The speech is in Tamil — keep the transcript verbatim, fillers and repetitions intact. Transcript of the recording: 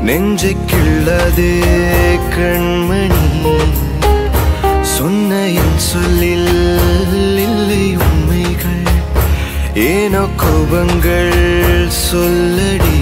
நெஞ்சை கிள்ளதே கண்மணி சொன்ன என் சொல்லில் இல்லை உண்மைகள் ஏனோ கோபங்கள் சொல்லடி